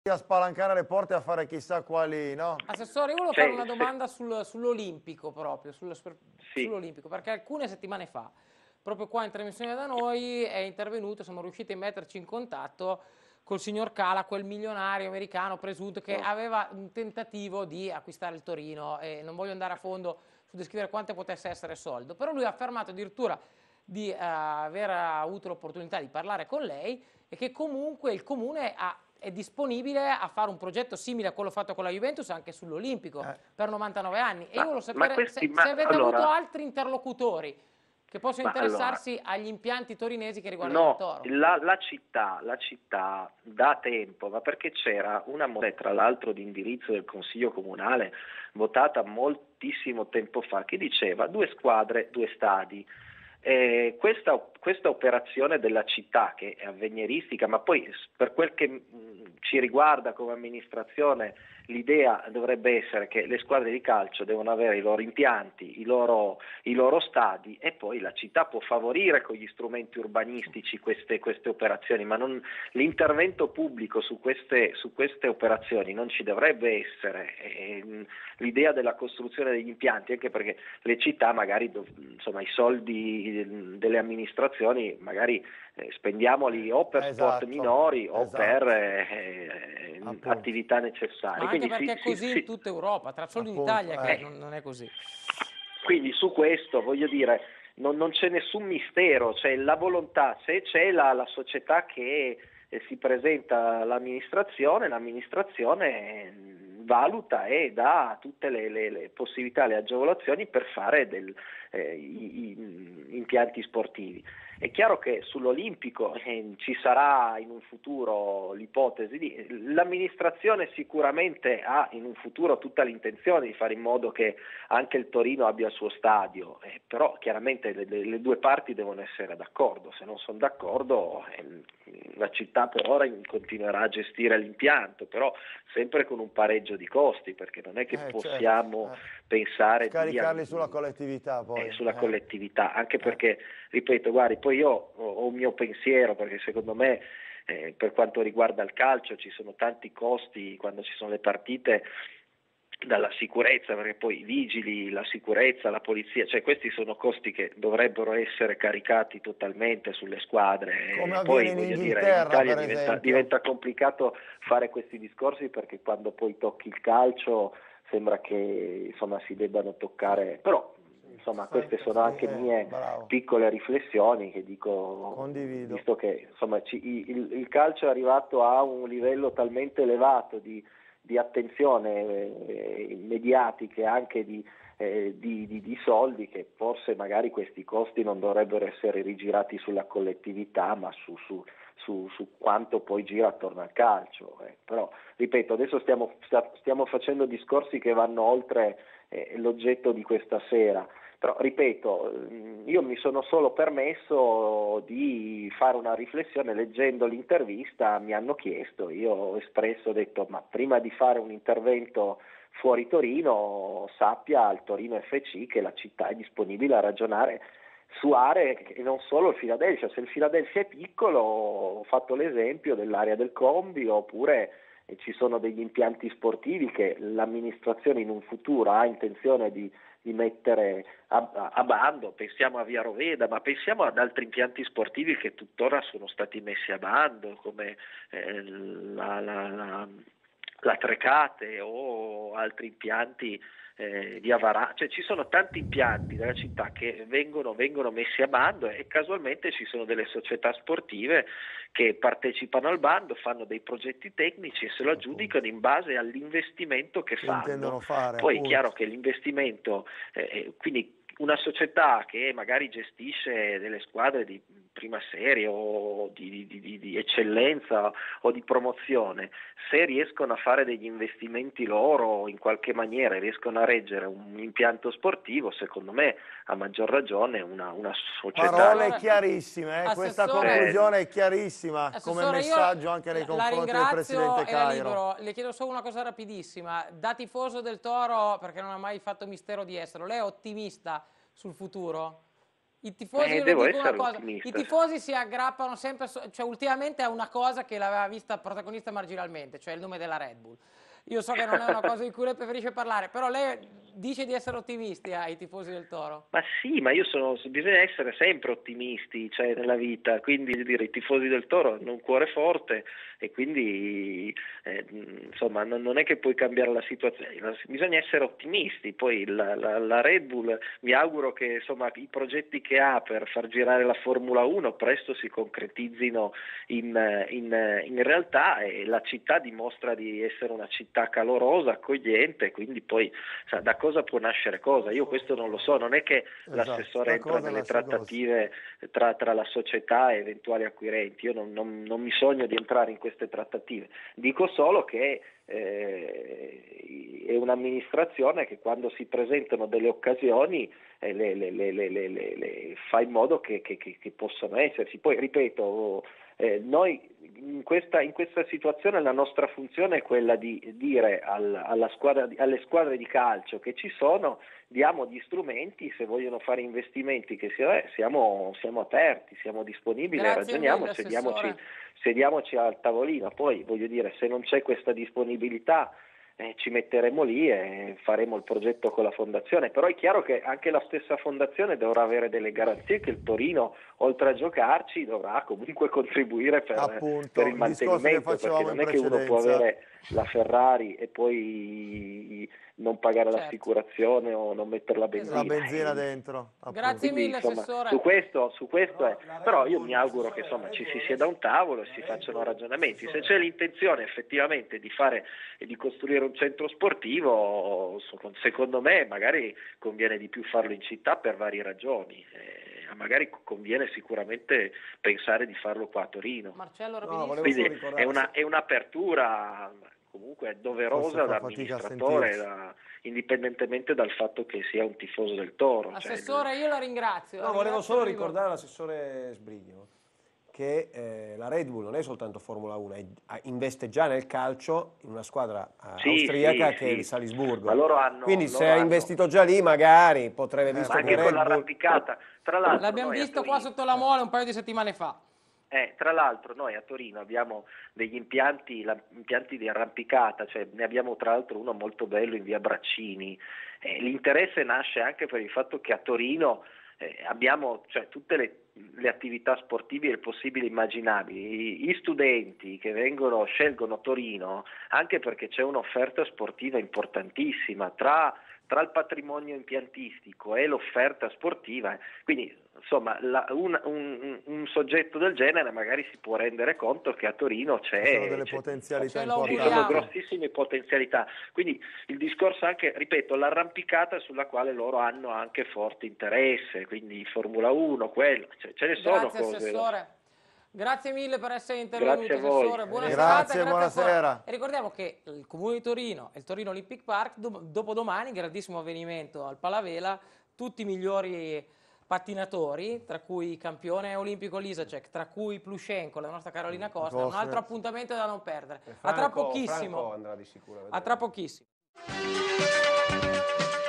a spalancare le porte e a fare chissà quali, no? Assessore, io volevo fare una domanda sull'Olimpico proprio, Sì. sull'Olimpico, perché alcune settimane fa, proprio qua in trasmissione da noi, è intervenuto, siamo riusciti a metterci in contatto col signor Cala, quel milionario americano presunto che aveva un tentativo di acquistare il Torino, e non voglio andare a fondo su descrivere quanto potesse essere soldo, però lui ha affermato addirittura di aver avuto l'opportunità di parlare con lei e che comunque il comune è disponibile a fare un progetto simile a quello fatto con la Juventus anche sull'Olimpico per 99 anni. E io volevo sapere se avete avuto altri interlocutori che possono interessarsi agli impianti torinesi che riguardano il Toro. La città da tempo, ma perché c'era una mozione tra l'altro di indirizzo del Consiglio Comunale votata moltissimo tempo fa che diceva 2 squadre, 2 stadi. Questa operazione della città, che è avveniristica, ma poi per quel che ci riguarda come amministrazione, l'idea dovrebbe essere che le squadre di calcio devono avere i loro impianti, i loro stadi, e poi la città può favorire con gli strumenti urbanistici queste operazioni, ma l'intervento pubblico su queste operazioni non ci dovrebbe essere. L'idea della costruzione degli impianti, anche perché le città magari, insomma, i soldi delle amministrazioni magari spendiamoli o per sport minori o per attività necessarie. Ma anche perché è così in tutta Europa, solo in Italia che non è così. Quindi su questo voglio dire, non c'è nessun mistero, c'è la volontà, se c'è la società che si presenta all'amministrazione, l'amministrazione valuta e dà tutte le possibilità, le agevolazioni per fare impianti sportivi. È chiaro che sull'Olimpico ci sarà in un futuro l'ipotesi l'amministrazione sicuramente ha in un futuro tutta l'intenzione di fare in modo che anche il Torino abbia il suo stadio, però chiaramente le due parti devono essere d'accordo, se non sono d'accordo la città per ora continuerà a gestire l'impianto, però sempre con un pareggio di costi, perché non è che possiamo pensare scaricarli sulla collettività poi. Sulla collettività, anche perché, ripeto, guardi, poi io ho un mio pensiero, perché secondo me per quanto riguarda il calcio ci sono tanti costi quando ci sono le partite, dalla sicurezza, perché poi i vigili, la sicurezza, la polizia, cioè questi sono costi che dovrebbero essere caricati totalmente sulle squadre. Come poi avviene in voglio dire, in Italia per diventa complicato fare questi discorsi, perché quando poi tocchi il calcio sembra che insomma si debbano toccare, però insomma queste sono anche mie piccole riflessioni che dico. Condivido. Visto che insomma il calcio è arrivato a un livello talmente elevato di attenzione mediatiche, anche di soldi, che forse magari questi costi non dovrebbero essere rigirati sulla collettività, ma su quanto poi gira attorno al calcio. Però ripeto, adesso stiamo facendo discorsi che vanno oltre l'oggetto di questa sera. Però ripeto, io mi sono solo permesso di fare una riflessione leggendo l'intervista, mi hanno chiesto, io ho espresso, ho detto, ma prima di fare un intervento fuori Torino sappia al Torino FC che la città è disponibile a ragionare su aree e non solo il Philadelphia. Se il Philadelphia è piccolo, ho fatto l'esempio dell'area del Combi, oppure ci sono degli impianti sportivi che l'amministrazione in un futuro ha intenzione di mettere a bando, pensiamo a Via Roveda, ma pensiamo ad altri impianti sportivi che tuttora sono stati messi a bando, come la Trecate o altri impianti di Avarà. Cioè ci sono tanti impianti della città che vengono messi a bando, e casualmente ci sono delle società sportive che partecipano al bando, fanno dei progetti tecnici e se lo aggiudicano in base all'investimento che fanno. Poi è chiaro che l'investimento, quindi una società che magari gestisce delle squadre di prima serie o di eccellenza o di promozione, se riescono a fare degli investimenti loro in qualche maniera, riescono a reggere un impianto sportivo, secondo me a maggior ragione una società. Parole chiarissime, questa conclusione è chiarissima come messaggio anche nei confronti del Presidente Cairo. Le chiedo solo una cosa rapidissima, da tifoso del Toro, perché non ha mai fatto mistero di esserlo, lei è ottimista sul futuro? I tifosi, devo dico una essere cosa, ottimista. i tifosi si aggrappano sempre, cioè ultimamente a una cosa che l'aveva vista protagonista marginalmente, cioè il nome della Red Bull. Io so che non è una cosa di cui lei preferisce parlare, però lei dice di essere ottimisti ai tifosi del Toro. Ma sì, ma bisogna essere sempre ottimisti, cioè, nella vita, quindi i tifosi del Toro hanno un cuore forte e quindi insomma non è che puoi cambiare la situazione, bisogna essere ottimisti. Poi la Red Bull, mi auguro che insomma i progetti che ha per far girare la Formula 1 presto si concretizzino in realtà, e la città dimostra di essere una città calorosa, accogliente, quindi poi da cosa può nascere cosa? Io questo non lo so, non è che l'assessore entra nelle trattative tra la società e eventuali acquirenti, io non mi sogno di entrare in queste trattative, dico solo che è un'amministrazione che quando si presentano delle occasioni le fa in modo che possano esserci. Poi ripeto, noi in questa situazione la nostra funzione è quella di dire alle squadre di calcio che ci sono, diamo gli strumenti, se vogliono fare investimenti che siamo aperti, siamo disponibili, ragioniamo, sediamoci al tavolino. Poi voglio dire, se non c'è questa disponibilità ci metteremo lì e faremo il progetto con la fondazione, però è chiaro che anche la stessa fondazione dovrà avere delle garanzie che il Torino, oltre a giocarci, dovrà comunque contribuire per il mantenimento, perché non è che uno può avere la Ferrari e poi non pagare l'assicurazione o non mettere la benzina, dentro. Grazie mille, assessore. Su questo è, però io mi auguro che insomma ci si sieda a un tavolo e si facciano ragionamenti. Se c'è l'intenzione effettivamente di costruire un centro sportivo, secondo me magari conviene di più farlo in città per varie ragioni. Magari conviene sicuramente pensare di farlo qua a Torino. Marcello, quindi è un'apertura comunque doverosa da amministratore, indipendentemente dal fatto che sia un tifoso del Toro. Assessore, io la ringrazio. Volevo solo ricordare all'assessore Sbrigno che la Red Bull non è soltanto Formula 1, investe già nel calcio in una squadra austriaca che è il Salisburgo. Quindi se ha investito già lì magari potrebbe visto anche con l'arrampicata. Tra l'altro l'abbiamo visto qua sotto la Mole un paio di settimane fa. Tra l'altro noi a Torino abbiamo degli impianti di arrampicata, cioè ne abbiamo tra l'altro uno molto bello in via Braccini. L'interesse nasce anche per il fatto che a Torino abbiamo tutte le attività sportive possibili e immaginabili. Gli studenti che scelgono Torino anche perché c'è un'offerta sportiva importantissima tra il patrimonio impiantistico e l'offerta sportiva, quindi insomma un soggetto del genere magari si può rendere conto che a Torino ci sono grossissime potenzialità, quindi il discorso anche, ripeto, l'arrampicata sulla quale loro hanno anche forte interesse, quindi Formula 1, quello, ce ne sono cose. Assessore. Grazie mille per essere intervenuto, assessore. Buona serata, buonasera. E ricordiamo che il Comune di Torino e il Torino Olympic Park, dopodomani, grandissimo avvenimento al Palavela, tutti i migliori pattinatori, tra cui campione olimpico Lisacek, tra cui Plushenko, la nostra Carolina Costa, un altro appuntamento da non perdere. A tra pochissimo. Andrà di sicuro. A tra pochissimo.